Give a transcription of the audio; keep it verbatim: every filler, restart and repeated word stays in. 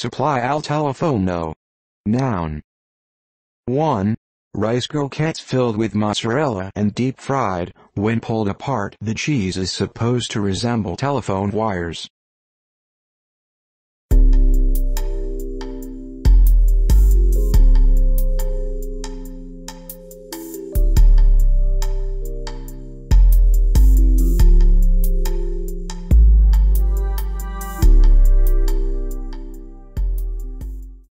suppli al telefono. Noun. one. Rice croquettes filled with mozzarella and deep fried. When pulled apart, the cheese is supposed to resemble telephone wires.